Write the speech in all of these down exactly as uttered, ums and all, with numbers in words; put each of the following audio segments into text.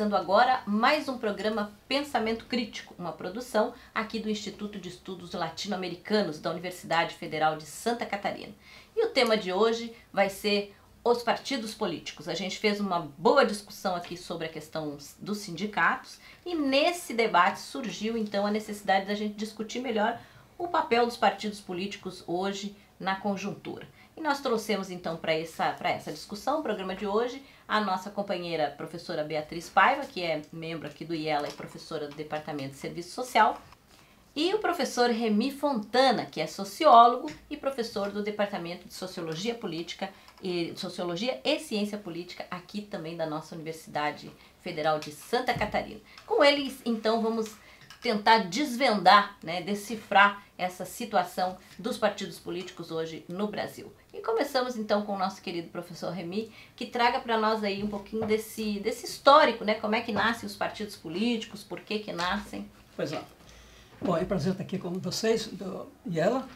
começando agora mais um programa Pensamento Crítico, uma produção aqui do Instituto de Estudos Latino-Americanos da Universidade Federal de Santa Catarina. E o tema de hoje vai ser os partidos políticos. A gente fez uma boa discussão aqui sobre a questão dos sindicatos e nesse debate surgiu então a necessidade da gente discutir melhor o papel dos partidos políticos hoje na conjuntura. E nós trouxemos então para essa, para essa discussão, o programa de hoje, a nossa companheira professora Beatriz Paiva, que é membro aqui do I E L A e professora do Departamento de Serviço Social, e o professor Remy Fontana, que é sociólogo e professor do Departamento de Sociologia Política e Sociologia e Ciência Política, aqui também da nossa Universidade Federal de Santa Catarina. Com eles, então, vamos tentar desvendar, né, decifrar essa situação dos partidos políticos hoje no Brasil. E começamos então com o nosso querido professor Remy, que traga para nós aí um pouquinho desse, desse histórico, né, como é que nascem os partidos políticos, por que que nascem. Pois é. Bom, é um prazer estar aqui com vocês do I E L A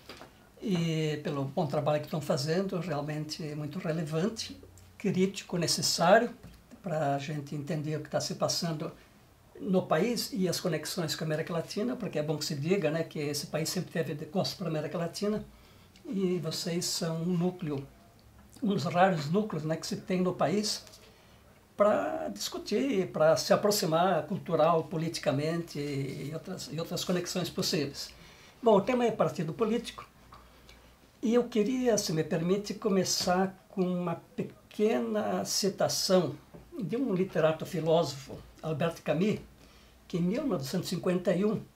e pelo bom trabalho que estão fazendo, realmente muito relevante, crítico, necessário para a gente entender o que está se passando no país e as conexões com a América Latina, porque é bom que se diga, né, que esse país sempre teve de costas para a América Latina e vocês são um núcleo, um dos raros núcleos, né, que se tem no país para discutir, para se aproximar cultural, politicamente e outras, e outras conexões possíveis. Bom, o tema é partido político e eu queria, se me permite, começar com uma pequena citação de um literato filósofo, Albert Camus, que em mil novecentos e cinquenta e um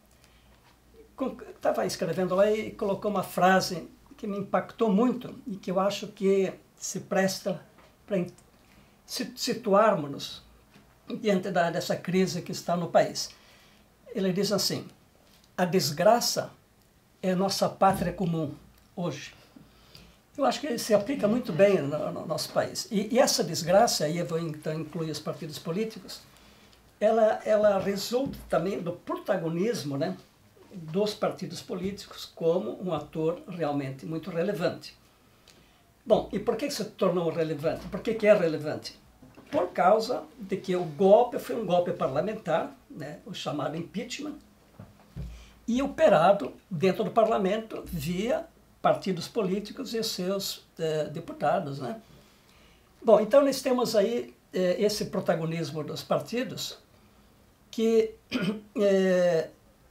estava escrevendo lá e colocou uma frase que me impactou muito e que eu acho que se presta para situarmos-nos diante da, dessa crise que está no país. Ele diz assim: a desgraça é nossa pátria comum hoje. Eu acho que se aplica muito bem no, no nosso país. E, e essa desgraça, aí eu vou então incluir os partidos políticos, ela, ela resulta também do protagonismo, né, dos partidos políticos como um ator realmente muito relevante. Bom, e por que se tornou relevante? Por que que é relevante? Por causa de que o golpe foi um golpe parlamentar, né, o chamado impeachment, e operado dentro do parlamento via partidos políticos e seus eh, deputados, né? Bom, então nós temos aí eh, esse protagonismo dos partidos que eh,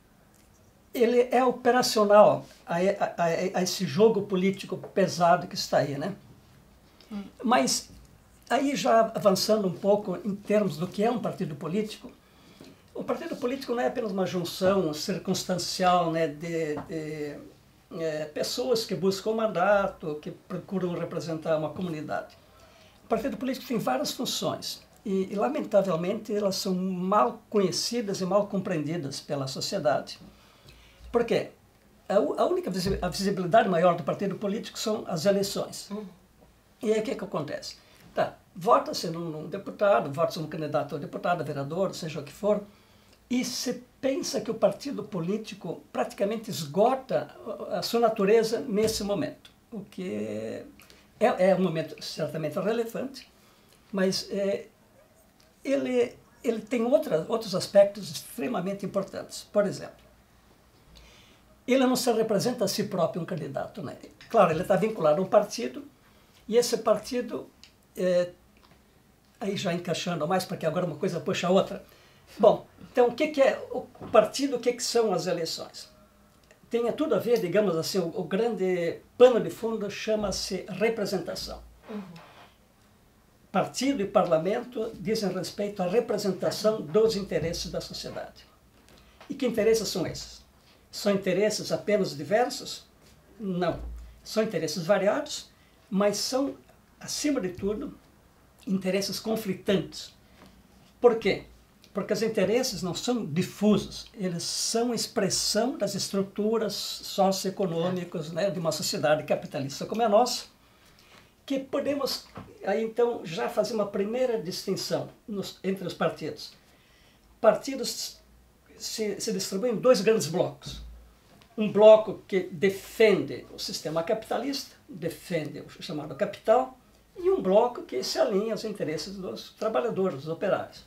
ele é operacional a, a, a esse jogo político pesado que está aí, né? Hum. Mas aí já avançando um pouco em termos do que é um partido político, o partido político não é apenas uma junção circunstancial, né, de, de é, pessoas que buscam mandato, que procuram representar uma comunidade. O partido político tem várias funções e, e lamentavelmente, elas são mal conhecidas e mal compreendidas pela sociedade. Por quê? A, a única a visibilidade maior do partido político são as eleições. Uhum. E aí o que, que acontece? Tá, vota-se num, num deputado, vota-se num candidato a deputado, a vereador, seja o que for, e se pensa que o partido político praticamente esgota a sua natureza nesse momento, o que é, é um momento certamente relevante, mas é, ele, ele tem outra, outros aspectos extremamente importantes. Por exemplo, ele não se representa a si próprio um candidato, né? Claro, ele está vinculado a um partido, e esse partido, é, aí já encaixando mais, porque agora uma coisa puxa a outra. Bom, então o que, que é o partido, o que, que são as eleições? Tem tudo a ver, digamos assim, o, o grande pano de fundo chama-se representação. Uhum. Partido e parlamento dizem respeito à representação dos interesses da sociedade. E que interesses são esses? São interesses apenas diversos? Não. São interesses variados, mas são, acima de tudo, interesses conflitantes. Por quê? Porque os interesses não são difusos, eles são expressão das estruturas socioeconômicas, né, de uma sociedade capitalista como a nossa, que podemos aí então já fazer uma primeira distinção nos, entre os partidos. Partidos se, se distribuem em dois grandes blocos. Um bloco que defende o sistema capitalista, defende o chamado capital, e um bloco que se alinha aos interesses dos trabalhadores, dos operários.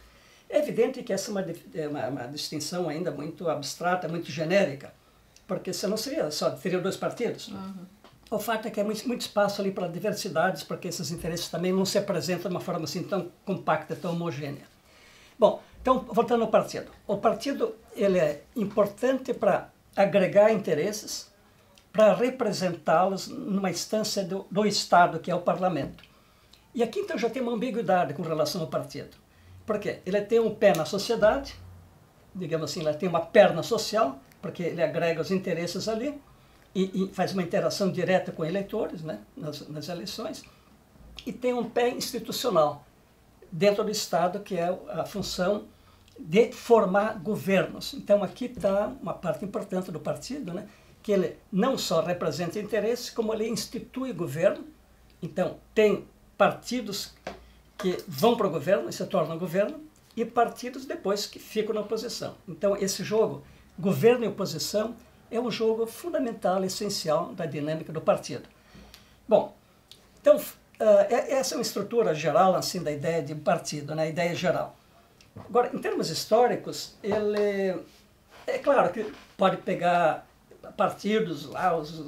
É evidente que essa é uma, é uma, uma distinção ainda muito abstrata, muito genérica, porque senão seria só, teria dois partidos. Uhum. O fato é que há muito, muito espaço ali para diversidades, porque esses interesses também não se apresentam de uma forma assim tão compacta, tão homogênea. Bom, então, voltando ao partido. O partido ele é importante para agregar interesses, para representá-los numa instância do, do Estado, que é o parlamento. E aqui, então, já tem uma ambiguidade com relação ao partido. Por quê? Ele tem um pé na sociedade, digamos assim, ele tem uma perna social, porque ele agrega os interesses ali, e, e faz uma interação direta com eleitores, né, nas, nas eleições, e tem um pé institucional dentro do Estado, que é a função de formar governos. Então aqui está uma parte importante do partido, né, que ele não só representa interesses, como ele institui governo. Então tem partidos que vão para o governo e se tornam governo, e partidos depois que ficam na oposição. Então esse jogo, governo e oposição, é um jogo fundamental, essencial da dinâmica do partido. Bom, então, uh, essa é uma estrutura geral, assim, da ideia de partido, né, a ideia geral. Agora, em termos históricos, ele, é claro que pode pegar partidos lá, os,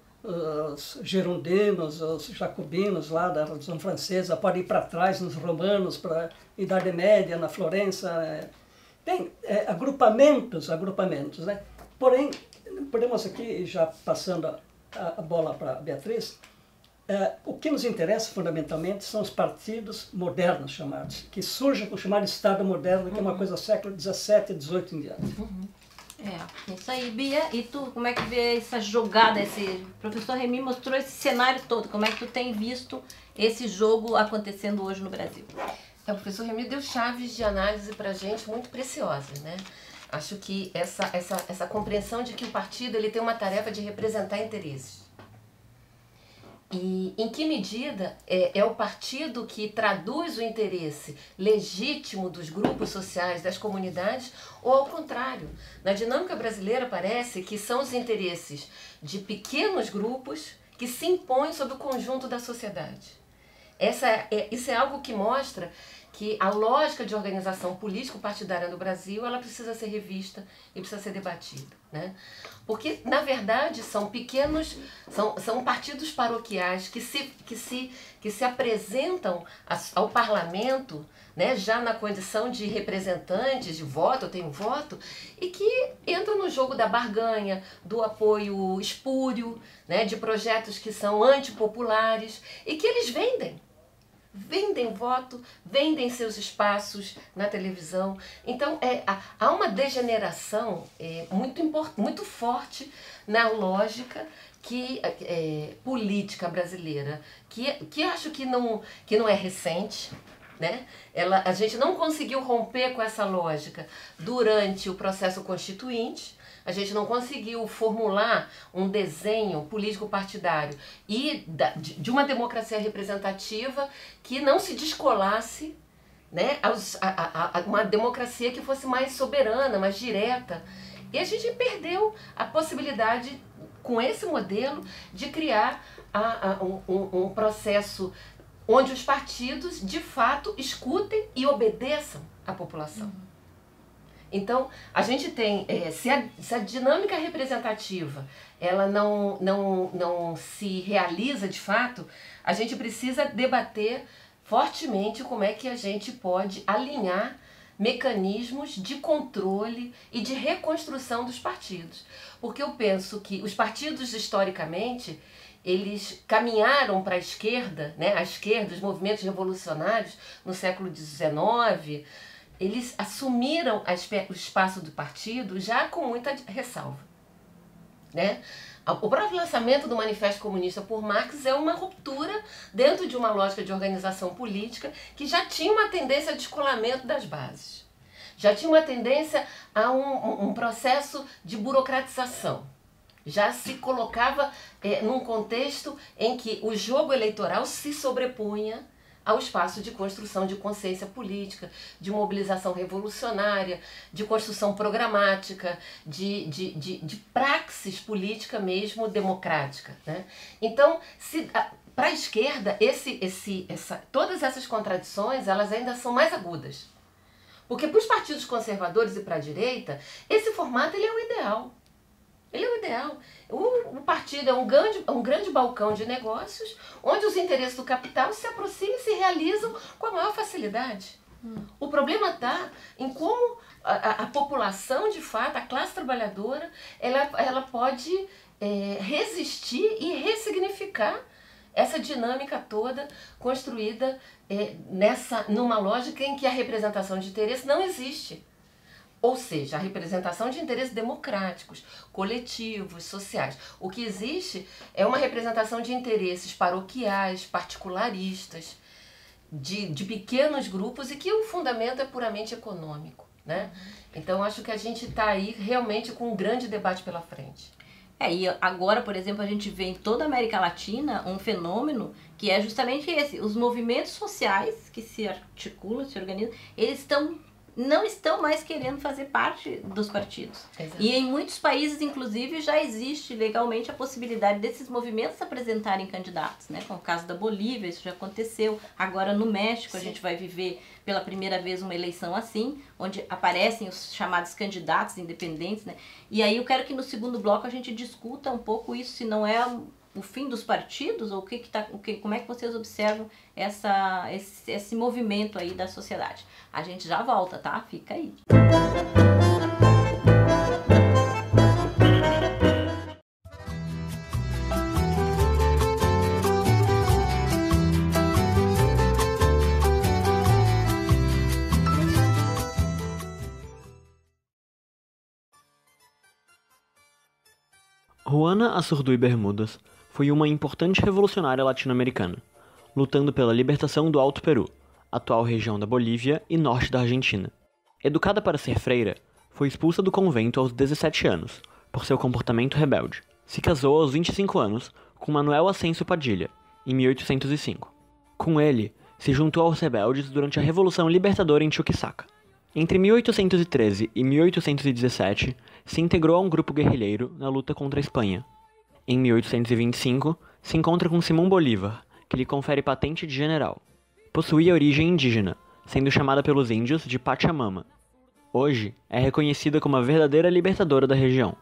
os girondinos, os jacobinos lá da Revolução Francesa, pode ir para trás nos romanos, para a Idade Média, na Florença. Tem é, agrupamentos, agrupamentos, né? Porém, podemos aqui, já passando a, a bola para a Beatriz, é, o que nos interessa fundamentalmente são os partidos modernos chamados, que surgem com o chamado Estado moderno, que uhum. é uma coisa do século dezessete, dezoito em diante. Uhum. É, isso aí, Bia. E tu, como é que vê essa jogada? Esse o professor Remy mostrou esse cenário todo. Como é que tu tem visto esse jogo acontecendo hoje no Brasil? É, o professor Remy deu chaves de análise para a gente muito preciosas, né? Acho que essa, essa, essa compreensão de que o partido ele tem uma tarefa de representar interesses. E em que medida é, é o partido que traduz o interesse legítimo dos grupos sociais, das comunidades, ou ao contrário? Na dinâmica brasileira parece que são os interesses de pequenos grupos que se impõem sobre o conjunto da sociedade. Essa é, isso é algo que mostra que a lógica de organização político-partidária no Brasil ela precisa ser revista e precisa ser debatida, né? Porque, na verdade, são pequenos, são, são partidos paroquiais que se, que se, que se apresentam ao parlamento, né, já na condição de representantes, de voto, eu tenho voto, e que entram no jogo da barganha, do apoio espúrio, né, de projetos que são antipopulares e que eles vendem. Vendem voto, vendem seus espaços na televisão. Então, é, há uma degeneração é, muito, import, muito forte na lógica que, é, política brasileira, que, que acho que não, que não é recente. Né? Ela, a gente não conseguiu romper com essa lógica durante o processo constituinte. A gente não conseguiu formular um desenho político-partidário e de uma democracia representativa que não se descolasse, né, aos, a, a, a uma democracia que fosse mais soberana, mais direta. E a gente perdeu a possibilidade, com esse modelo, de criar a, a, um, um processo onde os partidos, de fato, escutem e obedeçam à população. Uhum. Então, a gente tem, é, se, a, se a dinâmica representativa ela não, não, não se realiza de fato, a gente precisa debater fortemente como é que a gente pode alinhar mecanismos de controle e de reconstrução dos partidos. Porque eu penso que os partidos, historicamente, eles caminharam para a esquerda, né, a esquerda, os movimentos revolucionários no século dezenove, eles assumiram o espaço do partido já com muita ressalva. Né? O próprio lançamento do Manifesto Comunista por Marx é uma ruptura dentro de uma lógica de organização política que já tinha uma tendência a descolamento das bases. Já tinha uma tendência a um, um processo de burocratização. Já se colocava é, num contexto em que o jogo eleitoral se sobrepunha ao espaço de construção de consciência política, de mobilização revolucionária, de construção programática, de, de, de, de praxis política mesmo democrática. Né? Então, para a esquerda, esse, esse, essa, todas essas contradições elas ainda são mais agudas. Porque para os partidos conservadores e para a direita, esse formato ele é o ideal. Ele é o ideal. O, o partido é um grande, um grande balcão de negócios, onde os interesses do capital se aproximam e se realizam com a maior facilidade. Hum. O problema está em como a, a, a população, de fato, a classe trabalhadora, ela, ela pode é, resistir e ressignificar essa dinâmica toda construída é, nessa, numa lógica em que a representação de interesse não existe. Ou seja, a representação de interesses democráticos, coletivos, sociais. O que existe é uma representação de interesses paroquiais, particularistas, de, de pequenos grupos e que o fundamento é puramente econômico, né? Então, acho que a gente está aí realmente com um grande debate pela frente. É, e agora, por exemplo, a gente vê em toda a América Latina um fenômeno que é justamente esse. Os movimentos sociais que se articulam, se organizam, eles estão... não estão mais querendo fazer parte dos partidos. Exato. E em muitos países, inclusive, já existe legalmente a possibilidade desses movimentos se apresentarem candidatos, né? Como o caso da Bolívia, isso já aconteceu. Agora no México, Sim. a gente vai viver pela primeira vez uma eleição assim, onde aparecem os chamados candidatos independentes, né? E aí eu quero que no segundo bloco a gente discuta um pouco isso, se não é o fim dos partidos, ou o que que tá, o que, como é que vocês observam essa, esse, esse movimento aí da sociedade. A gente já volta, tá? Fica aí. Juana Azurduy Bermudas foi uma importante revolucionária latino-americana, lutando pela libertação do Alto Peru, atual região da Bolívia e norte da Argentina. Educada para ser freira, foi expulsa do convento aos dezessete anos, por seu comportamento rebelde. Se casou aos vinte e cinco anos com Manuel Ascencio Padilha, em mil oitocentos e cinco. Com ele, se juntou aos rebeldes durante a Revolução Libertadora em Chuquisaca. Entre mil oitocentos e treze e mil oitocentos e dezessete, se integrou a um grupo guerrilheiro na luta contra a Espanha. Em mil oitocentos e vinte e cinco, se encontra com Simão Bolívar, que lhe confere patente de general. Possuía origem indígena, sendo chamada pelos índios de Pachamama. Hoje, é reconhecida como a verdadeira libertadora da região.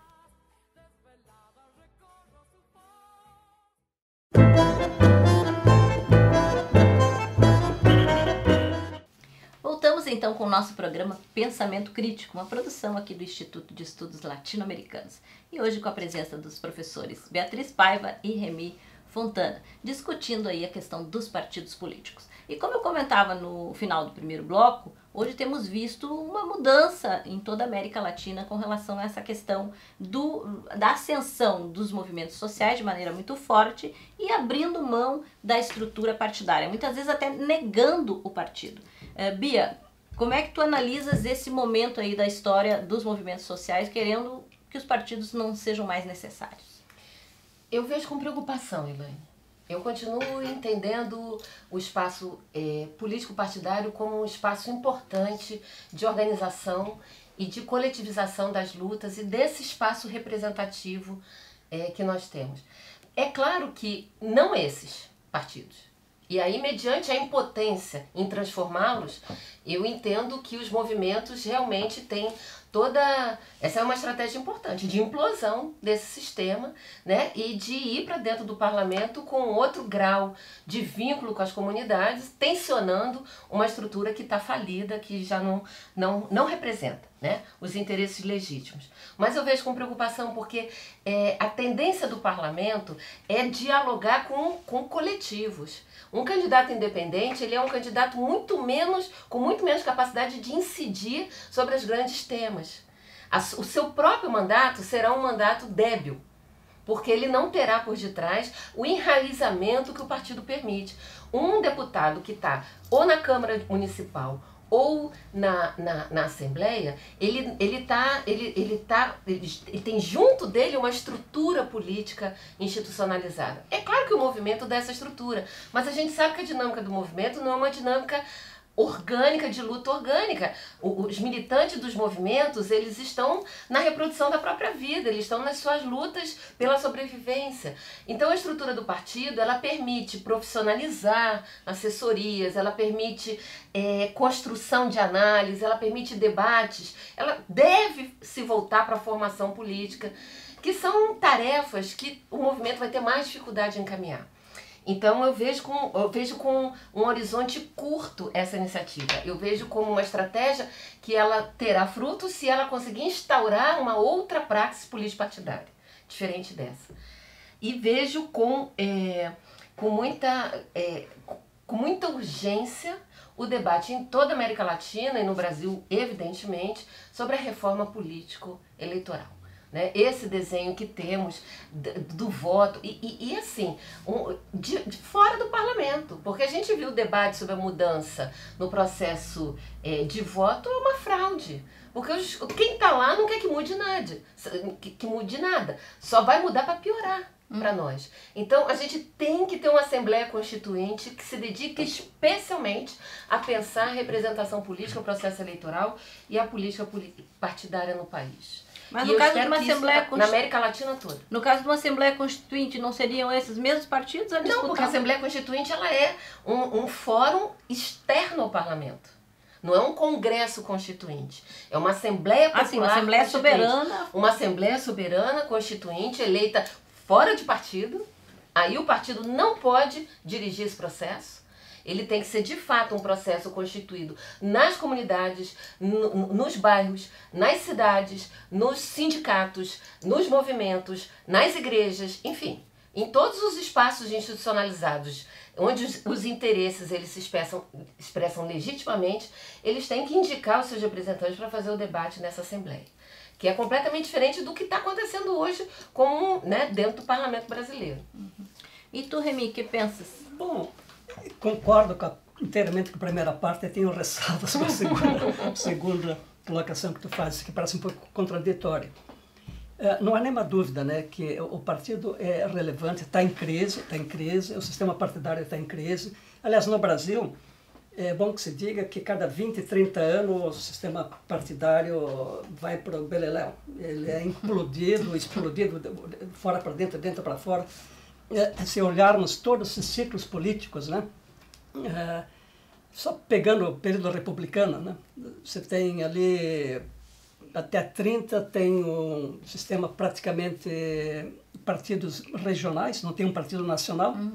Voltamos então com o nosso programa Pensamento Crítico, uma produção aqui do Instituto de Estudos Latino-Americanos. E hoje com a presença dos professores Beatriz Paiva e Remy Fontana, discutindo aí a questão dos partidos políticos. E como eu comentava no final do primeiro bloco, hoje temos visto uma mudança em toda a América Latina com relação a essa questão do, da ascensão dos movimentos sociais de maneira muito forte e abrindo mão da estrutura partidária, muitas vezes até negando o partido. Uh, Bia, como é que tu analisas esse momento aí da história dos movimentos sociais querendo que os partidos não sejam mais necessários? Eu vejo com preocupação, Elaine. Eu continuo entendendo o espaço é, político-partidário como um espaço importante de organização e de coletivização das lutas e desse espaço representativo é, que nós temos. É claro que não esses partidos. E aí, mediante a impotência em transformá-los, eu entendo que os movimentos realmente têm toda... Essa é uma estratégia importante de implosão desse sistema, né? E de ir para dentro do parlamento com outro grau de vínculo com as comunidades, tensionando uma estrutura que está falida, que já não, não, não representa, né, os interesses legítimos. Mas eu vejo com preocupação porque é, a tendência do parlamento é dialogar com, com coletivos. Um candidato independente, ele é um candidato muito menos, com muito menos capacidade de incidir sobre os grandes temas. O seu próprio mandato será um mandato débil, porque ele não terá por detrás o enraizamento que o partido permite. Um deputado que está ou na Câmara Municipal ou na, na, na Assembleia, ele, ele, tá, ele, ele, tá, ele, ele tem junto dele uma estrutura política institucionalizada. É claro que o movimento dá essa estrutura, mas a gente sabe que a dinâmica do movimento não é uma dinâmica orgânica, de luta orgânica. Os militantes dos movimentos, eles estão na reprodução da própria vida, eles estão nas suas lutas pela sobrevivência. Então a estrutura do partido, ela permite profissionalizar assessorias, ela permite é, construção de análise, ela permite debates, ela deve se voltar para a formação política, que são tarefas que o movimento vai ter mais dificuldade em encaminhar. Então eu vejo, com, eu vejo com um horizonte curto essa iniciativa. Eu vejo como uma estratégia que ela terá fruto se ela conseguir instaurar uma outra praxis político-partidária, diferente dessa. E vejo com, é, com, muita, é, com muita urgência o debate em toda a América Latina e no Brasil, evidentemente, sobre a reforma político-eleitoral. Né? Esse desenho que temos do, do voto, e, e, e assim, um, de, de fora do parlamento, porque a gente viu o debate sobre a mudança no processo é, de voto é uma fraude, porque os, quem está lá não quer que mude nada, que, que mude nada, só vai mudar para piorar hum. para nós. Então a gente tem que ter uma Assembleia Constituinte que se dedique especialmente a pensar a representação política, o processo eleitoral e a política partidária no país. Mas e no caso de uma Assembleia Constituinte, na América Latina toda. No caso de uma Assembleia Constituinte, não seriam esses mesmos partidos a disputar? Não, porque a Assembleia Constituinte ela é um, um fórum externo ao parlamento. Não é um congresso constituinte. É uma Assembleia Popular assim, uma Assembleia soberana. Uma Assembleia soberana constituinte eleita fora de partido. Aí o partido não pode dirigir esse processo. Ele tem que ser, de fato, um processo constituído nas comunidades, no, nos bairros, nas cidades, nos sindicatos, nos movimentos, nas igrejas, enfim, em todos os espaços institucionalizados, onde os, os interesses eles se expressam, expressam legitimamente, eles têm que indicar os seus representantes para fazer o debate nessa Assembleia, que é completamente diferente do que está acontecendo hoje como, né, dentro do Parlamento brasileiro. Uhum. E tu, Remy, o que pensas? Bom, concordo com a, inteiramente com a primeira parte, eu tenho ressalvas com a segunda, segunda colocação que tu fazes, que parece um pouco contraditória. Uh, não há nenhuma dúvida, né, que o partido é relevante, está em crise, está em crise, o sistema partidário está em crise. Aliás, no Brasil, é bom que se diga que cada vinte, trinta anos o sistema partidário vai para o beleléu. Ele é implodido, explodido, fora para dentro, dentro para fora. Se olharmos todos esses ciclos políticos, né, é, só pegando o período republicano, né, você tem ali, até trinta, tem um sistema praticamente partidos regionais, não tem um partido nacional, uhum.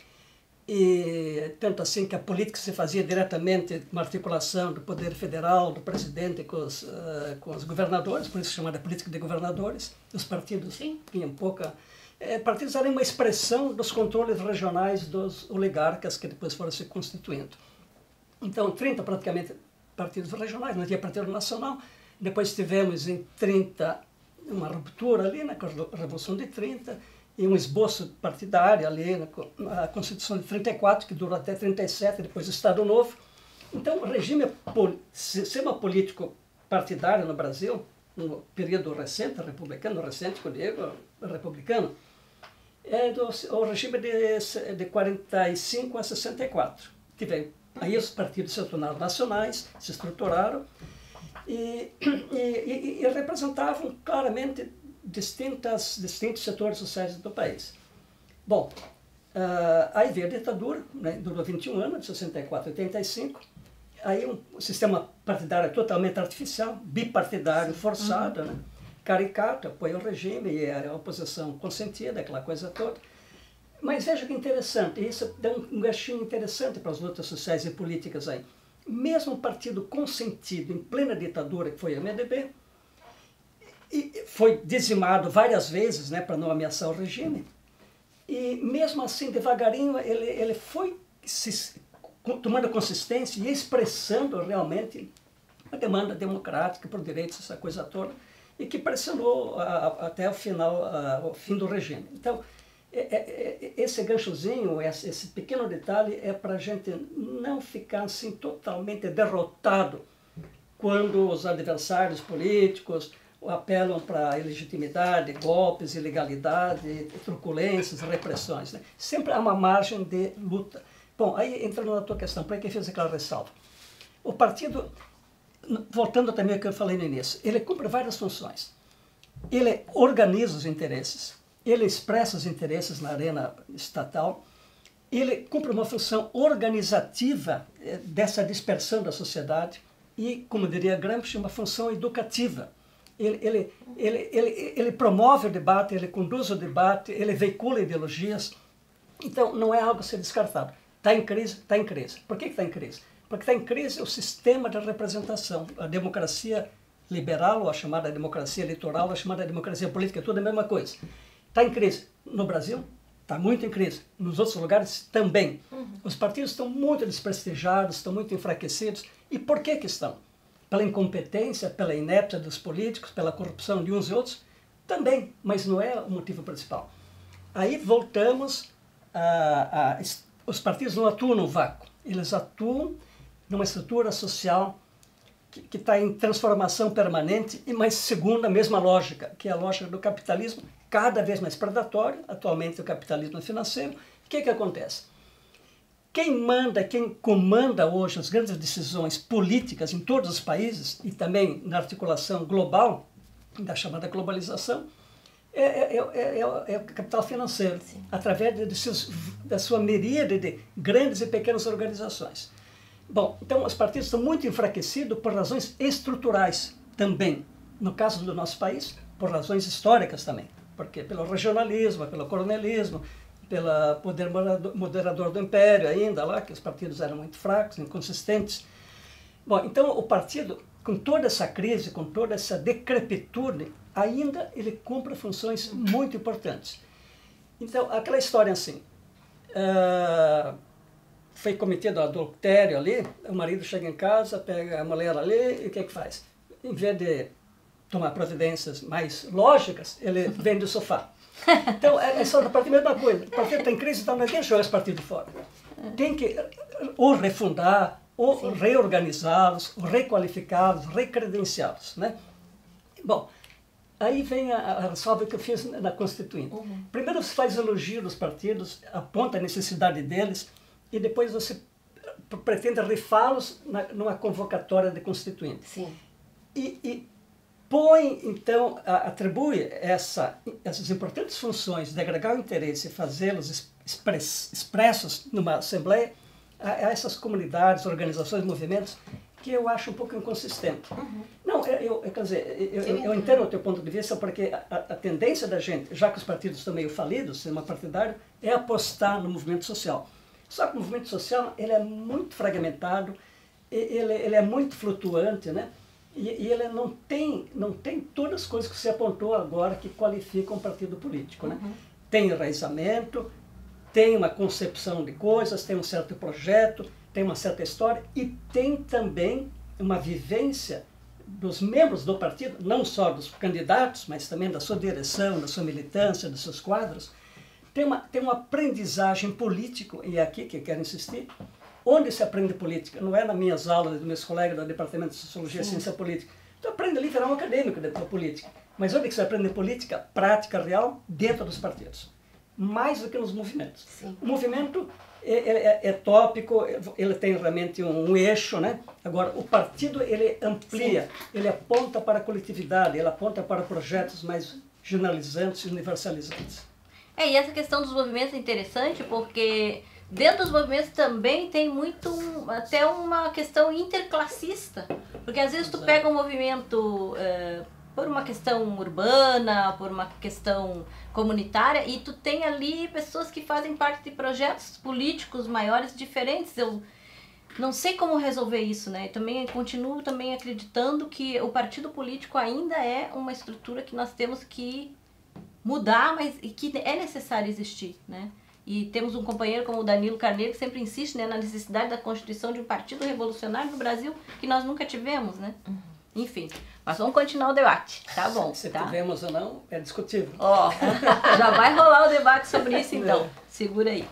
E tanto assim que a política se fazia diretamente uma articulação do poder federal, do presidente com os, uh, com os governadores, por isso chamada política de governadores. Os partidos Sim. tinham pouca... É, partidos eram uma expressão dos controles regionais dos oligarcas que depois foram se constituindo. Então, trinta praticamente partidos regionais, não tinha partido nacional. Depois tivemos em trinta uma ruptura ali, na Revolução de trinta, e um esboço partidário ali, na Constituição de trinta e quatro, que durou até trinta e sete, depois o Estado Novo. Então, o regime, sistema político partidário no Brasil, no período recente, republicano, recente, que eu digo, republicano, é do, o regime de, de quarenta e cinco a sessenta e quatro. Que veio. Aí os partidos se tornaram nacionais, se estruturaram e, e, e, e representavam claramente distintas, distintos setores sociais do país. Bom, uh, aí veio a ditadura, né, durou vinte e um anos, de sessenta e quatro a oitenta e cinco. Aí um, um sistema partidário totalmente artificial, bipartidário, forçado, uhum. né, caricato, apoia o regime e a oposição consentida, aquela coisa toda. Mas veja que interessante, isso dá um, um ganchinho interessante para as lutas sociais e políticas aí. Mesmo um partido consentido em plena ditadura, que foi o M D B, e foi dizimado várias vezes, né, para não ameaçar o regime, e mesmo assim, devagarinho, ele, ele foi se, tomando consistência e expressando realmente a demanda democrática por direitos, essa coisa toda, e que pressionou a, a, até o final, a, o fim do regime. Então, é, é, esse ganchozinho, esse, esse pequeno detalhe é para a gente não ficar assim totalmente derrotado quando os adversários políticos apelam para ilegitimidade, golpes, ilegalidade, truculências, repressões. Né? Sempre há uma margem de luta. Bom, aí entrando na tua questão, por que eu fiz aquela ressalva? O partido, voltando também ao que eu falei no início, ele cumpre várias funções. Ele organiza os interesses, ele expressa os interesses na arena estatal, ele cumpre uma função organizativa dessa dispersão da sociedade e, como diria Gramsci, uma função educativa. Ele, ele, ele, ele, ele promove o debate, ele conduz o debate, ele veicula ideologias. Então, não é algo a ser descartado. Está em crise? Está em crise. Por que está em crise? Porque está em crise o sistema de representação. A democracia liberal, ou a chamada democracia eleitoral, ou a chamada democracia política, é tudo a mesma coisa. Está em crise. No Brasil, está muito em crise. Nos outros lugares, também. Uhum. Os partidos estão muito desprestigiados, estão muito enfraquecidos. E por que que estão? Pela incompetência, pela inépcia dos políticos, pela corrupção de uns e outros? Também, mas não é o motivo principal. Aí voltamos a... a os partidos não atuam no vácuo. Eles atuam numa estrutura social que está em transformação permanente, mas segundo a mesma lógica, que é a lógica do capitalismo, cada vez mais predatório. Atualmente o capitalismo financeiro. O que que acontece? Quem manda, quem comanda hoje as grandes decisões políticas em todos os países, e também na articulação global, da chamada globalização, é, é, é, é, é o capital financeiro, Sim. através de, de seus, da sua miríade de grandes e pequenas organizações. Bom, então os partidos estão muito enfraquecidos por razões estruturais também. No caso do nosso país, por razões históricas também. Porque pelo regionalismo, pelo coronelismo, pelo poder moderador do império ainda lá, que os partidos eram muito fracos, inconsistentes. Bom, então o partido, com toda essa crise, com toda essa decrepitude, ainda ele cumpre funções muito importantes. Então, aquela história assim, uh, foi cometido adultério ali, o marido chega em casa, pega a mulher ali, e o que que faz? Em vez de tomar providências mais lógicas, ele vende o sofá. Então, é só a partir da mesma coisa. O partido tem crise, então não tem que jogar esse partido fora. Tem que ou refundar, ou Sim. reorganizá-los, ou requalificá-los, recredenciá-los, né? Bom, aí vem a, a ressalva que eu fiz na Constituinte. Uhum. Primeiro você faz elogio dos partidos, aponta a necessidade deles, e depois você pretende rifá-los numa convocatória de Constituinte. Sim. E, e põe, então, atribui essa, essas importantes funções de agregar o interesse e fazê-los express, expressos numa Assembleia a, a essas comunidades, organizações, movimentos, que eu acho um pouco inconsistente. Uhum. Não, eu, eu, quer dizer, eu, eu, eu entendo o teu ponto de vista, porque a, a tendência da gente, já que os partidos estão meio falidos, sistema partidário, é apostar no movimento social. Só que o movimento social ele é muito fragmentado, ele, ele é muito flutuante, né? E, e ele não tem, não tem todas as coisas que você apontou agora que qualificam um partido político, né? Uhum. Tem enraizamento, tem uma concepção de coisas, tem um certo projeto, tem uma certa história e tem também uma vivência dos membros do partido, não só dos candidatos, mas também da sua direção, da sua militância, dos seus quadros. Tem uma, tem uma aprendizagem política, e é aqui que eu quero insistir. Onde se aprende política? Não é nas minhas aulas, dos meus colegas do Departamento de Sociologia e Ciência Política. Tu aprende ali a virar um acadêmico da política. Mas onde que você aprende política prática, real? Dentro dos partidos. Mais do que nos movimentos. Sim. O movimento é, é, é tópico, ele tem realmente um, um eixo, né? Agora, o partido, ele amplia, Sim. ele aponta para a coletividade, ele aponta para projetos mais generalizantes e universalizantes. É, e essa questão dos movimentos é interessante porque dentro dos movimentos também tem muito, até uma questão interclassista. Porque às vezes tu pega um movimento é, por uma questão urbana, por uma questão comunitária, e tu tem ali pessoas que fazem parte de projetos políticos maiores diferentes. Eu não sei como resolver isso, né? Eu também continuo também acreditando que o partido político ainda é uma estrutura que nós temos que mudar, mas que é necessário existir, né? E temos um companheiro como o Danilo Carneiro que sempre insiste, né, na necessidade da constituição de um partido revolucionário no Brasil que nós nunca tivemos, né? Uhum. Enfim, mas vamos continuar o debate, tá bom? Se tá? tivemos ou não, é discutível. Ó, oh, já vai rolar o debate sobre isso então, é. Segura aí.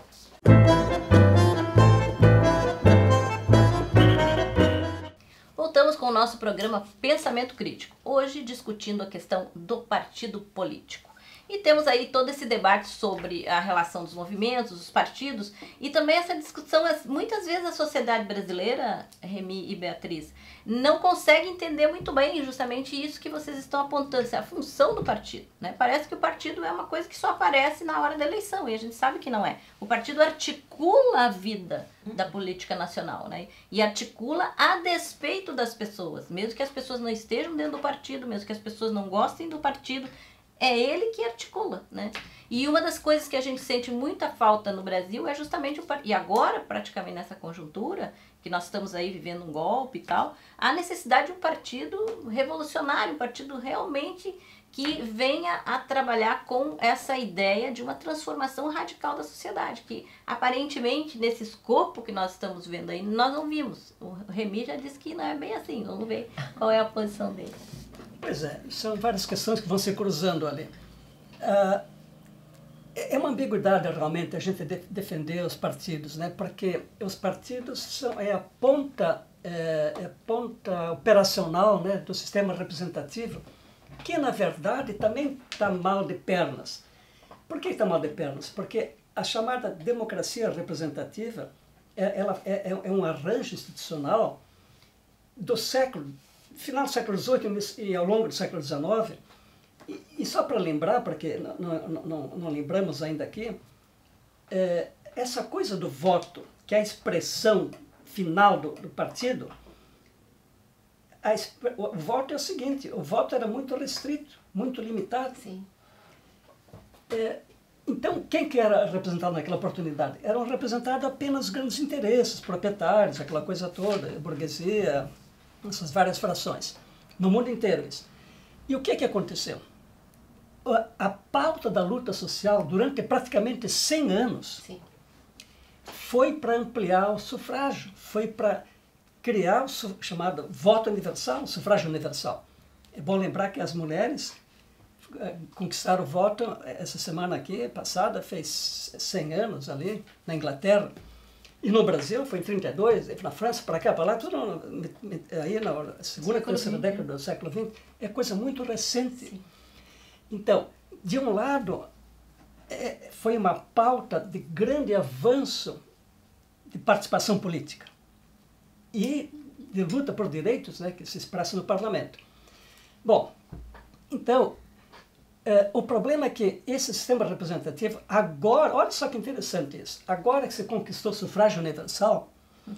Voltamos com o nosso programa Pensamento Crítico, hoje discutindo a questão do partido político. E temos aí todo esse debate sobre a relação dos movimentos, dos partidos, e também essa discussão, muitas vezes a sociedade brasileira, Remy e Beatriz, não consegue entender muito bem justamente isso que vocês estão apontando, a função do partido, né? Parece que o partido é uma coisa que só aparece na hora da eleição, e a gente sabe que não é. O partido articula a vida da política nacional, né? E articula a despeito das pessoas, mesmo que as pessoas não estejam dentro do partido, mesmo que as pessoas não gostem do partido, é ele que articula, né? E uma das coisas que a gente sente muita falta no Brasil é justamente o partido. E agora, praticamente nessa conjuntura, que nós estamos aí vivendo um golpe e tal, a necessidade de um partido revolucionário, um partido realmente que venha a trabalhar com essa ideia de uma transformação radical da sociedade, que aparentemente nesse escopo que nós estamos vendo aí, nós não vimos. O Remy já disse que não é bem assim, vamos ver qual é a posição dele. Pois é, são várias questões que vão se cruzando ali. Ah, é uma ambiguidade realmente a gente de, defender os partidos, né? Porque os partidos são é a ponta, é, é a ponta operacional, né, do sistema representativo, que na verdade também está mal de pernas. Por que está mal de pernas? Porque a chamada democracia representativa é, ela é, é um arranjo institucional do século final do século dezoito e ao longo do século dezenove, e, e só para lembrar, porque não, não, não, não lembramos ainda aqui, é, essa coisa do voto, que é a expressão final do, do partido, a, o, o voto é o seguinte, o voto era muito restrito, muito limitado. Sim. É, então, quem que era representado naquela oportunidade? Eram representados apenas grandes interesses, proprietários, aquela coisa toda, a burguesia, essas várias frações, no mundo inteiro isso. E o que que aconteceu? A, a pauta da luta social durante praticamente cem anos Sim. foi para ampliar o sufrágio, foi para criar o su, chamado voto universal, o sufrágio universal. É bom lembrar que as mulheres conquistaram o voto essa semana aqui, passada, fez cem anos ali, na Inglaterra. E no Brasil foi em trinta e dois, na França, para cá, para lá, tudo aí na segunda e terceira década do século vinte, é coisa muito recente. Sim. Então, de um lado, é, foi uma pauta de grande avanço de participação política e de luta por direitos, né, que se expressa no parlamento. Bom, então, é, o problema é que esse sistema representativo, agora, olha só que interessante isso, agora que se conquistou o sufrágio universal,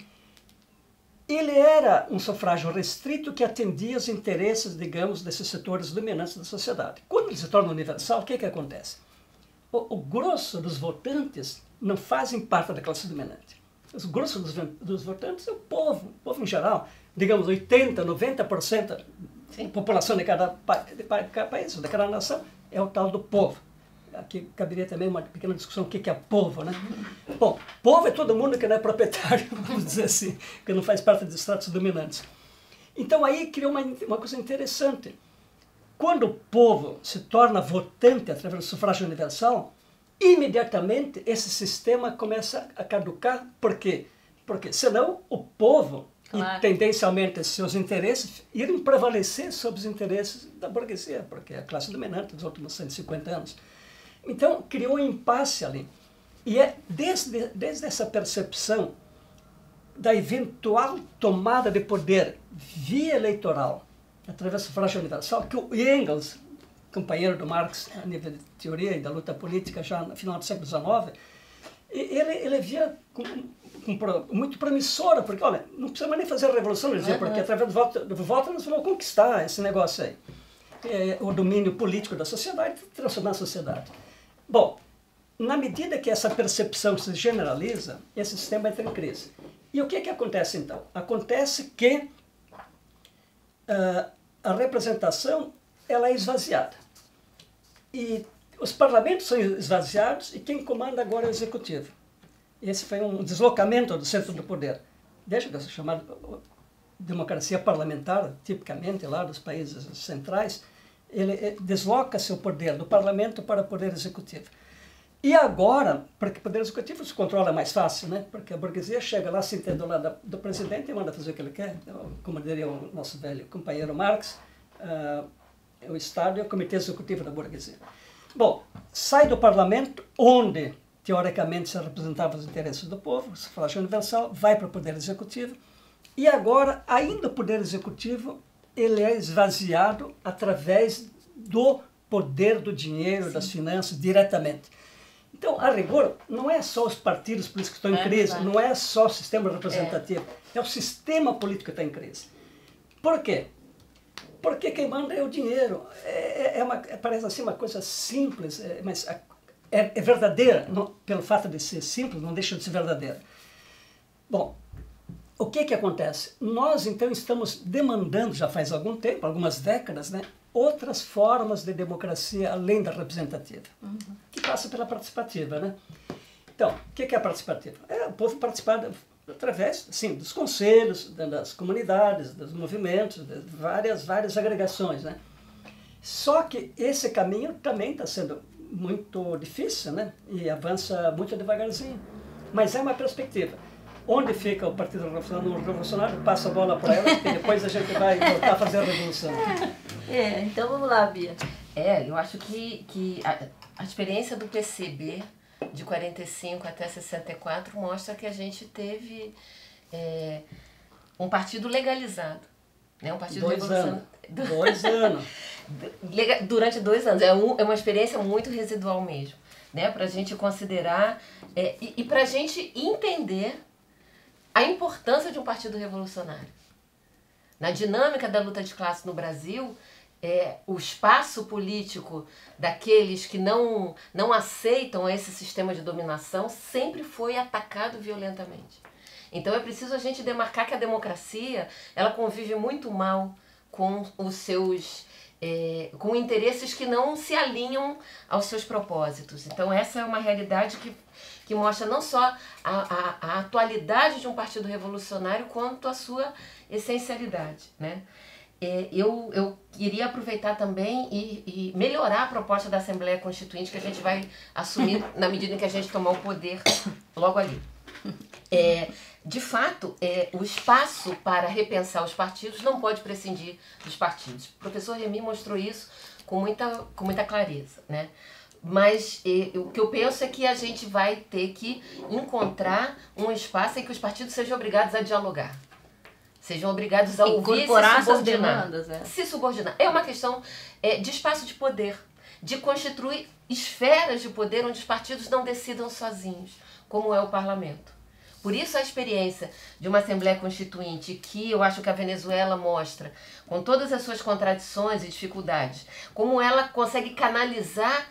ele era um sufrágio restrito que atendia os interesses, digamos, desses setores dominantes da sociedade. Quando ele se torna universal, o que que acontece? O, o grosso dos votantes não fazem parte da classe dominante. O grosso dos, dos votantes é o povo, o povo em geral, digamos, oitenta, noventa por cento da população de cada, de cada país, de cada nação, é o tal do povo. Aqui caberia também uma pequena discussão o que é povo, né? Bom, povo é todo mundo que não é proprietário, vamos dizer assim, que não faz parte dos estratos dominantes. Então aí criou uma, uma coisa interessante. Quando o povo se torna votante através do sufrágio universal, imediatamente esse sistema começa a caducar. Por quê? Porque senão o povo, claro, e tendencialmente seus interesses, iriam prevalecer sobre os interesses da burguesia, porque é a classe dominante dos últimos cento e cinquenta anos. Então, criou um impasse ali. E é desde, desde essa percepção da eventual tomada de poder via eleitoral, através do sufrágio universal, que o Engels, companheiro do Marx a nível de teoria e da luta política já no final do século dezenove, ele, ele via com, com, muito promissora, porque, olha, não precisa mais nem fazer a revolução, ele dizia, uhum, porque através do voto, do voto nós vamos conquistar esse negócio aí. É, o domínio político da sociedade, transformar a sociedade. Bom, na medida que essa percepção se generaliza, esse sistema entra em crise. E o que que acontece então? Acontece que uh, a representação ela é esvaziada. E os parlamentos são esvaziados e quem comanda agora é o executivo. Esse foi um deslocamento do centro do poder. Deixa de ser chamado democracia parlamentar, tipicamente lá dos países centrais, ele desloca seu poder do parlamento para o poder executivo. E agora, porque o poder executivo se controla mais fácil, né? Porque a burguesia chega lá, se entende do lado do presidente e manda fazer o que ele quer, como diria o nosso velho companheiro Marx, uh, o Estado é o comitê executivo da burguesia. Bom, sai do parlamento, onde teoricamente se representavam os interesses do povo, sufrágio universal, vai para o poder executivo, e agora, ainda o poder executivo, ele é esvaziado através do poder do dinheiro, Sim. das finanças, diretamente. Então, a rigor, não é só os partidos políticos que estão em é crise, verdade. Não é só o sistema representativo, é. é o sistema político que está em crise. Por quê? Porque quem manda é o dinheiro. É, é uma, parece assim uma coisa simples, é, mas é, é verdadeira, não, pelo fato de ser simples, não deixa de ser verdadeira. Bom, o que que acontece? Nós, então, estamos demandando, já faz algum tempo, algumas décadas, né, outras formas de democracia além da representativa, uhum. que passa pela participativa, né? Então, o que que é a participativa? É o povo participar através, sim, dos conselhos, das comunidades, dos movimentos, de várias, várias agregações, né? Só que esse caminho também está sendo muito difícil, né? E avança muito devagarzinho. Mas é uma perspectiva. Onde fica o Partido Revolucionário, passa a bola para ela, e depois a gente vai voltar a fazer a revolução. É, é, então vamos lá, Bia. É, eu acho que, que a, a experiência do P C B, de quarenta e cinco até sessenta e quatro, mostra que a gente teve é, um partido legalizado. Né? Um partido dois anos. Dois anos. Durante dois anos. É, um, é uma experiência muito residual mesmo. Né? Para a gente considerar é, e, e para a gente entender a importância de um partido revolucionário. Na dinâmica da luta de classe no Brasil, é, o espaço político daqueles que não, não aceitam esse sistema de dominação sempre foi atacado violentamente. Então é preciso a gente demarcar que a democracia ela convive muito mal com os seus é, com interesses que não se alinham aos seus propósitos. Então essa é uma realidade que que mostra não só a, a, a atualidade de um partido revolucionário, quanto a sua essencialidade. Né? É, eu, eu queria aproveitar também e, e melhorar a proposta da Assembleia Constituinte, que a gente vai assumir na medida em que a gente tomar o poder logo ali. É, de fato, é, o espaço para repensar os partidos não pode prescindir dos partidos. O professor Remy mostrou isso com muita, com muita clareza, né? Mas e, o que eu penso é que a gente vai ter que encontrar um espaço em que os partidos sejam obrigados a dialogar. Sejam obrigados a ouvir e se subordinar. Demandas, é. Se subordinar. É uma questão é, de espaço de poder, de constituir esferas de poder onde os partidos não decidam sozinhos, como é o parlamento. Por isso a experiência de uma Assembleia Constituinte, que eu acho que a Venezuela mostra, com todas as suas contradições e dificuldades, como ela consegue canalizar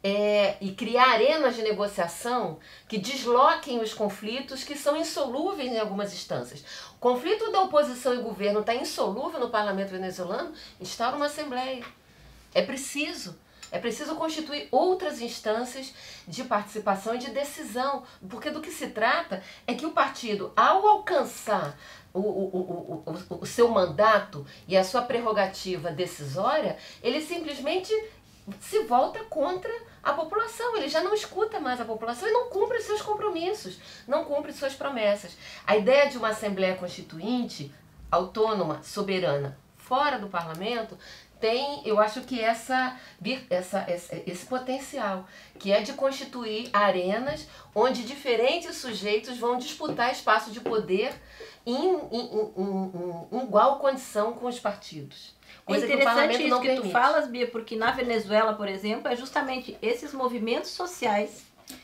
É, e criar arenas de negociação que desloquem os conflitos que são insolúveis em algumas instâncias. O conflito da oposição e governo está insolúvel no parlamento venezuelano, instaura uma assembleia. É preciso, é preciso constituir outras instâncias de participação e de decisão, porque do que se trata é que o partido, ao alcançar o, o, o, o, o seu mandato e a sua prerrogativa decisória, ele simplesmente se volta contra a população, ele já não escuta mais a população e não cumpre seus compromissos, não cumpre suas promessas. A ideia de uma Assembleia Constituinte, autônoma, soberana, fora do parlamento, tem, eu acho que essa, essa, esse potencial, que é de constituir arenas onde diferentes sujeitos vão disputar espaço de poder em, em, em, em igual condição com os partidos. Coisa é interessante que isso que tu falas, Bia, porque na Venezuela, por exemplo, é justamente esses movimentos sociais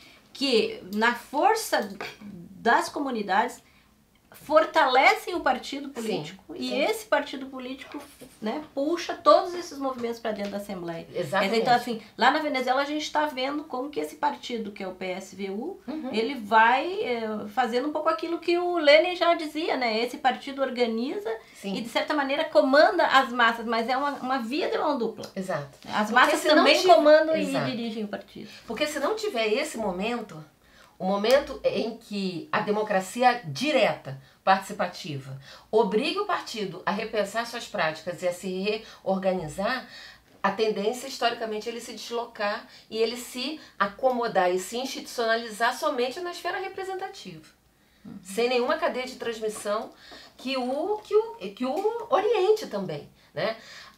que, na força das comunidades, fortalecem o partido político. Sim, e sim. Esse partido político, né, puxa todos esses movimentos para dentro da Assembleia. Exatamente. Então, assim, lá na Venezuela a gente está vendo como que esse partido, que é o P S V U, uhum. ele vai é, fazendo um pouco aquilo que o Lenin já dizia, né? Esse partido organiza sim. e, de certa maneira, comanda as massas, mas é uma, uma via de mão dupla. Exato. As massas também tiver... comandam Exato. E dirigem o partido. Porque se não tiver esse momento, o momento em que a democracia direta, participativa, obriga o partido a repensar suas práticas e a se reorganizar, a tendência, historicamente, é ele se deslocar e ele se acomodar e se institucionalizar somente na esfera representativa. Uhum. Sem nenhuma cadeia de transmissão que o, que o, que o oriente também. Né?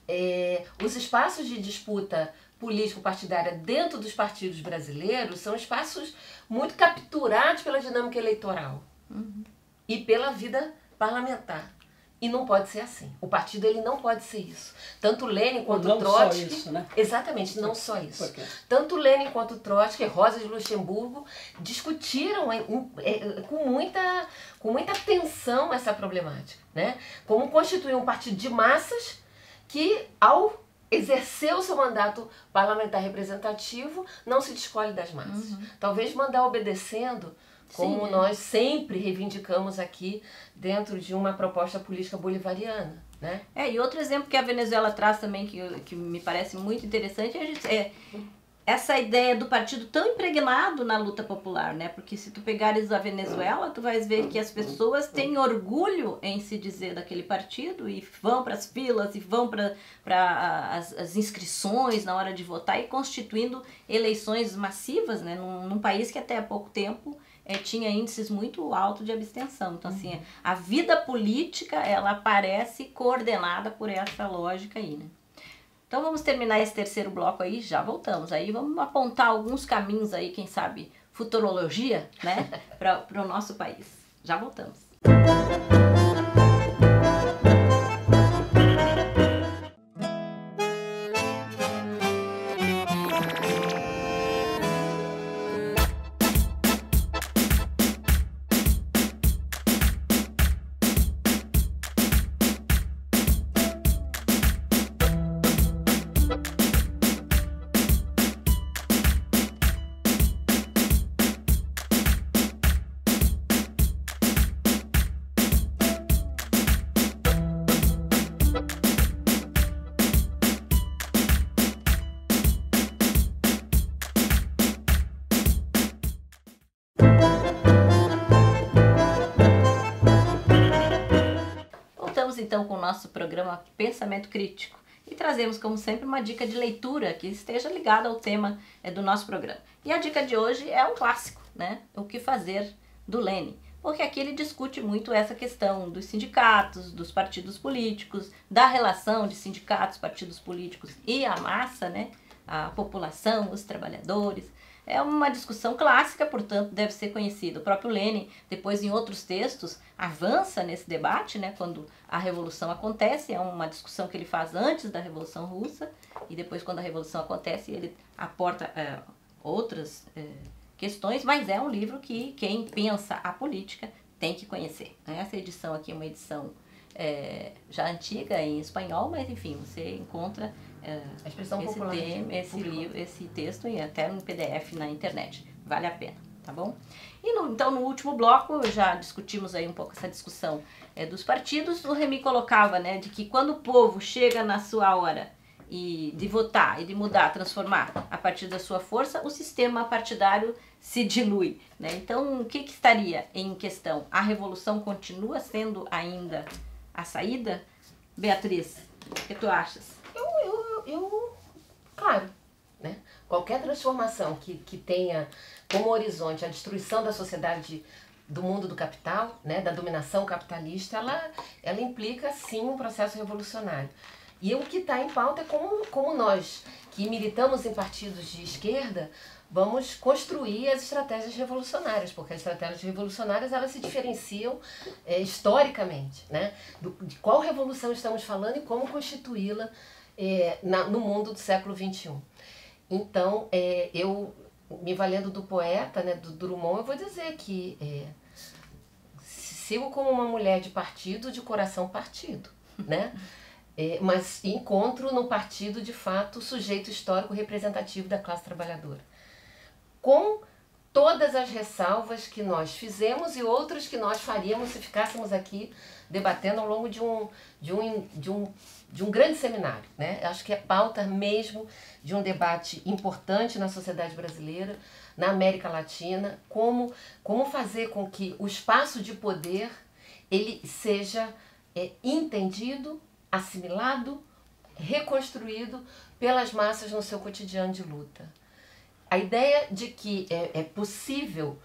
é, os espaços de disputa político-partidária dentro dos partidos brasileiros são espaços muito capturados pela dinâmica eleitoral uhum. e pela vida parlamentar. E não pode ser assim. O partido ele não pode ser isso. Tanto Lênin quanto não Trotsky... Só isso, né? Exatamente, não só isso. Tanto Lênin quanto Trotsky, Rosa de Luxemburgo, discutiram é, é, com, muita, com muita atenção essa problemática. Né? Como constituir um partido de massas que, ao exercer o seu mandato parlamentar representativo, não se descolhe das massas. Uhum. Talvez mandar obedecendo... como Sim, nós sempre reivindicamos aqui dentro de uma proposta política bolivariana, né? É, e outro exemplo que a Venezuela traz também, que, que me parece muito interessante, é, a gente, é essa ideia do partido tão impregnado na luta popular, né? Porque se tu pegares a Venezuela, tu vais ver que as pessoas têm orgulho em se dizer daquele partido e vão para as filas e vão para as, as inscrições na hora de votar e constituindo eleições massivas, né? Num, num país que até há pouco tempo É, tinha índices muito altos de abstenção. Então, assim, a vida política, ela parece coordenada por essa lógica aí, né? Então, vamos terminar esse terceiro bloco aí, já voltamos. Aí vamos apontar alguns caminhos aí, quem sabe, futurologia, né, para o nosso país. Já voltamos. Então com o nosso programa Pensamento Crítico e trazemos como sempre uma dica de leitura que esteja ligada ao tema é, do nosso programa. E a dica de hoje é um clássico, né? O que fazer, do Lênin, porque aqui ele discute muito essa questão dos sindicatos, dos partidos políticos, da relação de sindicatos, partidos políticos e a massa, né? A população, os trabalhadores. É uma discussão clássica, portanto, deve ser conhecida. O próprio Lênin, depois em outros textos, avança nesse debate, né, quando a Revolução acontece. É uma discussão que ele faz antes da Revolução Russa, e depois, quando a Revolução acontece, ele aporta é, outras é, questões, mas é um livro que quem pensa a política tem que conhecer. Essa edição aqui é uma edição é, já antiga em espanhol, mas enfim, você encontra é, a expressão esse, popular, tema, esse, livro, esse texto e até no P D F na internet. Vale a pena, tá bom? E no, então no último bloco já discutimos aí um pouco essa discussão é, dos partidos. O Remy colocava, né, de que quando o povo chega na sua hora e de votar e de mudar, transformar a partir da sua força, o sistema partidário se dilui, né? Então o que, que estaria em questão? A revolução continua sendo ainda a saída? Beatriz, o que tu achas? Eu, eu, eu claro, né? Qualquer transformação que, que tenha como horizonte a destruição da sociedade, do mundo do capital, né? Da dominação capitalista, ela, ela implica sim um processo revolucionário. E o que está em pauta é como, como nós, que militamos em partidos de esquerda, vamos construir as estratégias revolucionárias, porque as estratégias revolucionárias elas se diferenciam é, historicamente, né? Do, de qual revolução estamos falando e como constituí-la é, na, no mundo do século vinte e um. Então, é, eu, me valendo do poeta, né, do Drummond, eu vou dizer que é, sigo como uma mulher de partido, de coração partido, né? É, mas encontro no partido, de fato, o sujeito histórico representativo da classe trabalhadora. Com todas as ressalvas que nós fizemos e outras que nós faríamos se ficássemos aqui debatendo ao longo de um, de um, de um, de um grande seminário, né? Acho que é pauta mesmo de um debate importante na sociedade brasileira, na América Latina, como, como fazer com que o espaço de poder ele seja é, entendido, assimilado, reconstruído pelas massas no seu cotidiano de luta. A ideia de que é, é possível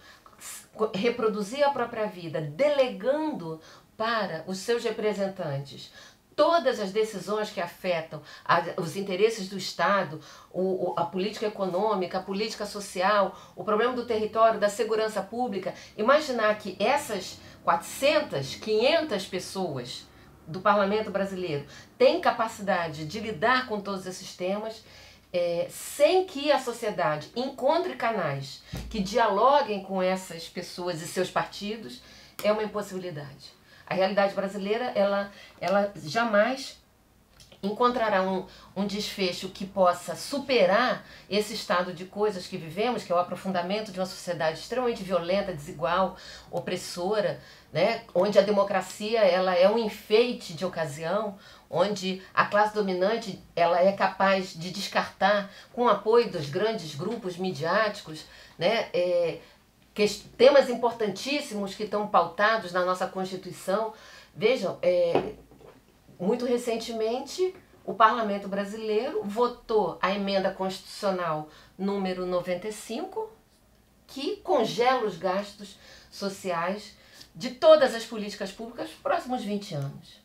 reproduzir a própria vida delegando para os seus representantes todas as decisões que afetam a, os interesses do Estado, o, o, a política econômica, a política social, o problema do território, da segurança pública, imaginar que essas quatrocentas, quinhentas pessoas do Parlamento brasileiro têm capacidade de lidar com todos esses temas, é, sem que a sociedade encontre canais que dialoguem com essas pessoas e seus partidos, é uma impossibilidade. A realidade brasileira, ela, ela jamais encontrará um, um desfecho que possa superar esse estado de coisas que vivemos, que é o aprofundamento de uma sociedade extremamente violenta, desigual, opressora, né? Onde a democracia ela é um enfeite de ocasião, onde a classe dominante ela é capaz de descartar, com o apoio dos grandes grupos midiáticos, né? É, que, temas importantíssimos que estão pautados na nossa Constituição. Vejam, é, muito recentemente, o Parlamento brasileiro votou a emenda constitucional número noventa e cinco, que congela os gastos sociais de todas as políticas públicas nos próximos vinte anos.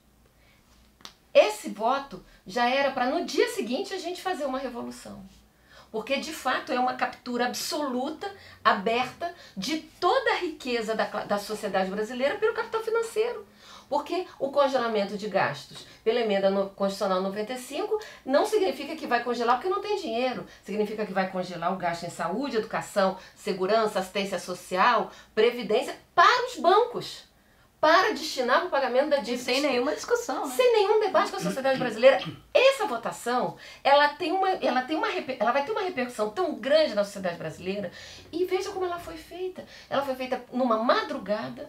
Esse voto já era para no dia seguinte a gente fazer uma revolução. Porque, de fato, é uma captura absoluta, aberta, de toda a riqueza da, da sociedade brasileira pelo capital financeiro. Porque o congelamento de gastos pela emenda no, constitucional noventa e cinco não significa que vai congelar porque não tem dinheiro. Significa que vai congelar o gasto em saúde, educação, segurança, assistência social, previdência para os bancos, para destinar para o pagamento da dívida. Sem nenhuma discussão. Né? Sem nenhum debate com a sociedade brasileira. Essa votação, ela, tem uma, ela, tem uma, ela vai ter uma repercussão tão grande na sociedade brasileira. E veja como ela foi feita. Ela foi feita numa madrugada,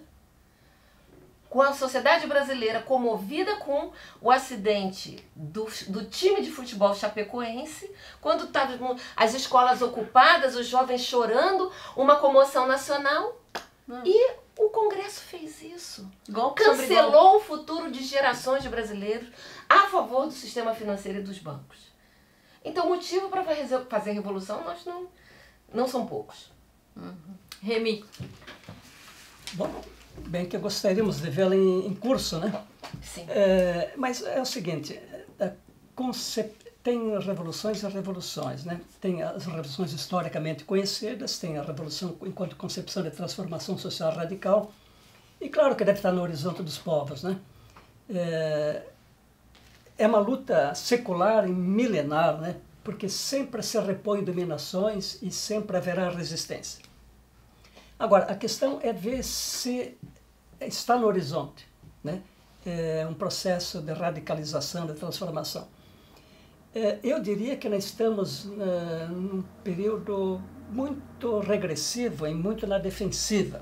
com a sociedade brasileira comovida com o acidente do, do time de futebol chapecoense, quando estavam as escolas ocupadas, os jovens chorando, uma comoção nacional. Hum. E o Congresso fez isso. Golpe Cancelou o futuro de gerações de brasileiros a favor do sistema financeiro e dos bancos. Então, motivo para fazer revolução nós não, não são poucos. Uhum. Remy. Bom, bem que gostaríamos de vê-la em, em curso, né? Sim. É, mas é o seguinte, a concep... tem revoluções e revoluções, né? Tem as revoluções historicamente conhecidas, tem a revolução enquanto concepção de transformação social radical, e claro que deve estar no horizonte dos povos, né? É, é uma luta secular e milenar, né? Porque sempre se repõem dominações e sempre haverá resistência. Agora, a questão é ver se está no horizonte, né? É um processo de radicalização, de transformação. É, eu diria que nós estamos uh, num período muito regressivo e muito na defensiva.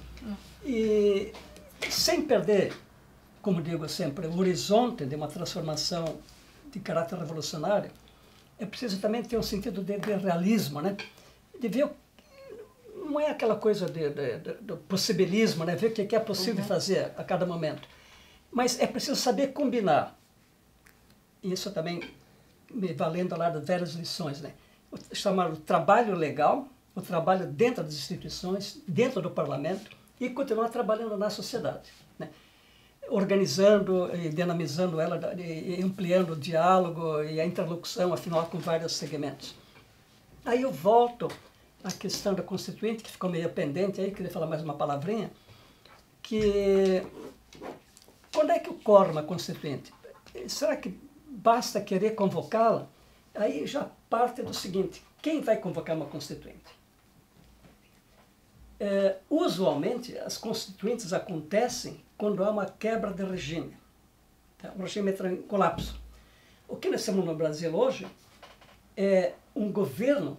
E sem perder, como digo sempre, o horizonte de uma transformação de caráter revolucionário, é preciso também ter um sentido de, de realismo, né? De ver o não é aquela coisa de, de, de, do possibilismo, né? Ver o que é possível uhum. fazer a cada momento. Mas é preciso saber combinar. Isso também me valendo lá das velhas lições, né? O chamado trabalho legal, o trabalho dentro das instituições, dentro do parlamento, e continuar trabalhando na sociedade, né? Organizando e dinamizando ela, e ampliando o diálogo e a interlocução, afinal, com vários segmentos. Aí eu volto a questão da Constituinte, que ficou meio pendente, aí queria falar mais uma palavrinha, que quando é que ocorre uma Constituinte? Será que basta querer convocá-la? Aí já parte do seguinte, quem vai convocar uma Constituinte? É, usualmente, as Constituintes acontecem quando há uma quebra de regime. Tá? O regime entra em colapso. O que nós temos no Brasil hoje é um governo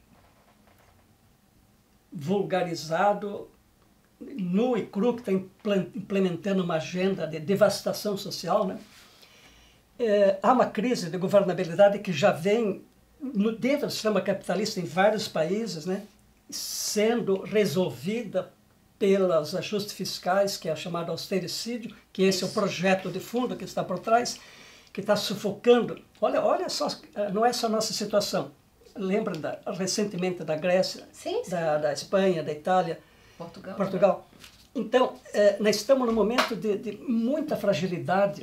vulgarizado, nu e cru, que está implementando uma agenda de devastação social, né? É, há uma crise de governabilidade que já vem no, dentro do sistema capitalista em vários países, né? Sendo resolvida pelos ajustes fiscais, que é chamado austericídio, que esse é o projeto de fundo que está por trás, que está sufocando. Olha, olha só, não é só a nossa situação. Lembra da, recentemente da Grécia, sim, sim. Da, da Espanha, da Itália, Portugal. Portugal. Então, é, nós estamos num momento de, de muita fragilidade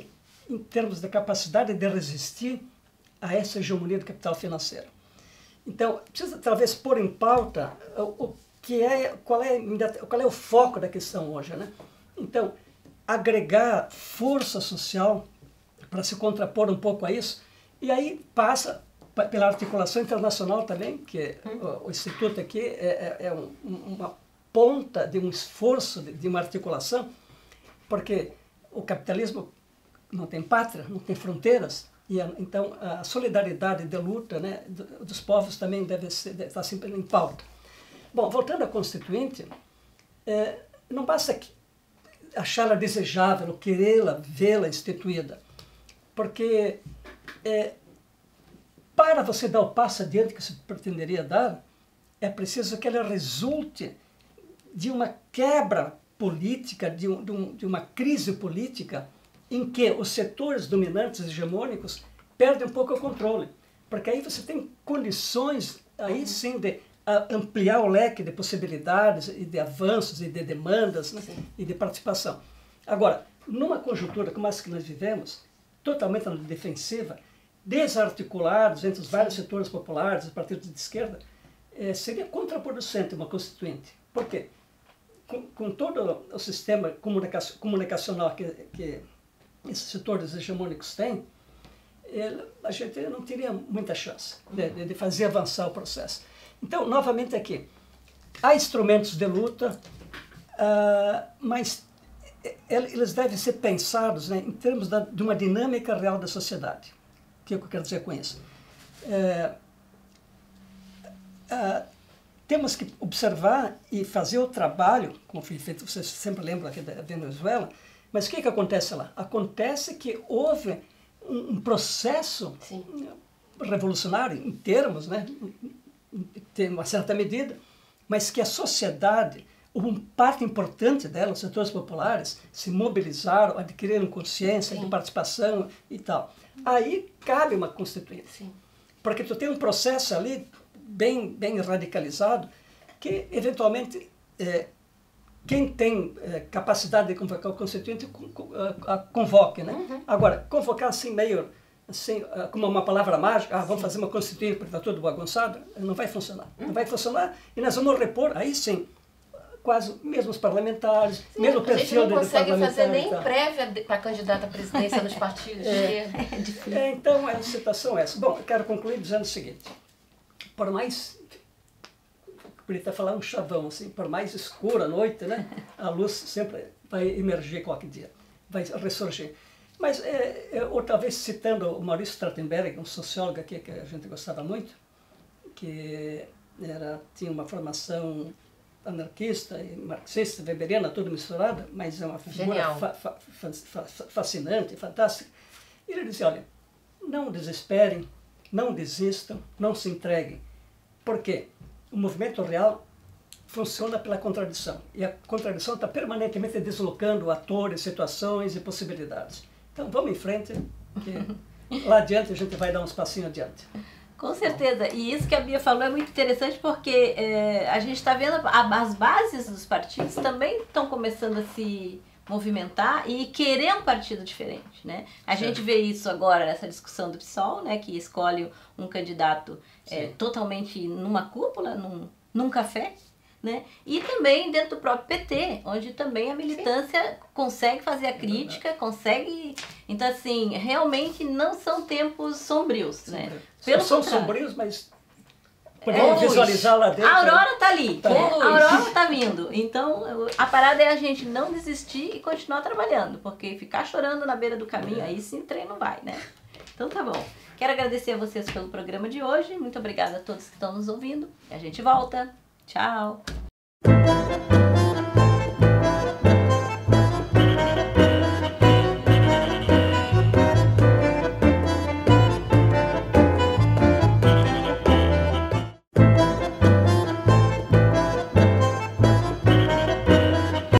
em termos da capacidade de resistir a essa hegemonia do capital financeiro. Então, precisa talvez pôr em pauta o, o que é, qual é, qual é o foco da questão hoje, né? Então, agregar força social para se contrapor um pouco a isso, e aí passa pela articulação internacional também, que o, o Instituto aqui é, é, é um, uma ponta de um esforço de, de uma articulação, porque o capitalismo não tem pátria, não tem fronteiras, e a, então a solidariedade de luta, né, dos povos também deve, ser, deve estar sempre em pauta. Bom, voltando à Constituinte, é, não basta achá-la desejável, ou querê-la, vê-la instituída, porque é, para você dar o passo adiante que se pretenderia dar, é preciso que ela resulte de uma quebra política, de, um, de, um, de uma crise política, em que os setores dominantes hegemônicos perdem um pouco o controle. Porque aí você tem condições, aí sim, de ampliar o leque de possibilidades e de avanços e de demandas, né, e de participação. Agora, numa conjuntura como essa que nós vivemos, totalmente na defensiva, desarticulados entre os vários setores populares, os partidos de esquerda, eh, seria contraproducente uma constituinte. Por quê? Com, com todo o sistema comunicac comunicacional que, que esses setores hegemônicos têm, ele, a gente não teria muita chance de, de, de fazer avançar o processo. Então, novamente aqui, há instrumentos de luta, uh, mas eles devem ser pensados, né, em termos da, de uma dinâmica real da sociedade. O que eu quero dizer com isso? É, uh, temos que observar e fazer o trabalho, como foi feito, você sempre lembra aqui da Venezuela, mas o que, que acontece lá? Acontece que houve um, um processo Sim. revolucionário, em termos, né, tem uma certa medida, mas que a sociedade, uma parte importante dela, os setores populares, se mobilizaram, adquiriram consciência Sim. de participação e tal. Aí cabe uma constituinte. Sim. Porque tu tem um processo ali bem, bem radicalizado que, eventualmente, é, quem tem é, capacidade de convocar o constituinte, convoque, né? Uhum. Agora, convocar assim meio, assim, como uma palavra mágica, ah, vamos sim. fazer uma constituinte porque está tudo bagunçado, não vai funcionar. Uhum. Não vai funcionar e nós vamos repor, aí sim, quase mesmo os parlamentares, sim, mesmo o perfil do parlamentar. A gente não consegue fazer nem prévia para candidata à presidência nos partidos. É, é, então, a situação é essa. Bom, eu quero concluir dizendo o seguinte, por mais... Podia até falar um chavão, assim, por mais escura a noite, né, a luz sempre vai emergir qualquer dia, vai ressurgir. Mas, é, é, ou talvez citando o Maurício Strattenberg, um sociólogo aqui que a gente gostava muito, que era, tinha uma formação anarquista, e marxista, weberiana, tudo misturada, mas é uma figura fa fa fa fascinante, fantástica. E ele dizia, olha, não desesperem, não desistam, não se entreguem. Por quê? O movimento real funciona pela contradição. E a contradição está permanentemente deslocando atores, situações e possibilidades. Então vamos em frente, que lá adiante a gente vai dar uns passinhos adiante. Com certeza. E isso que a Bia falou é muito interessante porque é, a gente está vendo as bases dos partidos também estão começando a se movimentar e querer um partido diferente, né? A gente vê isso agora nessa discussão do PSOL, né, que escolhe um candidato é, totalmente numa cúpula, num, num café, né? E também dentro do próprio P T, onde também a militância Sim. consegue fazer a crítica, é consegue... Então, assim, realmente não são tempos sombrios, Sombrio. né? Pelo são contrário. sombrios, mas podemos é, visualizar lá dentro. A aurora está ali, tá né? A aurora está vindo. Então, a parada é a gente não desistir e continuar trabalhando, porque ficar chorando na beira do caminho, é. aí sim o trem não vai, né? Então tá bom. Quero agradecer a vocês pelo programa de hoje. Muito obrigada a todos que estão nos ouvindo. E a gente volta. Tchau!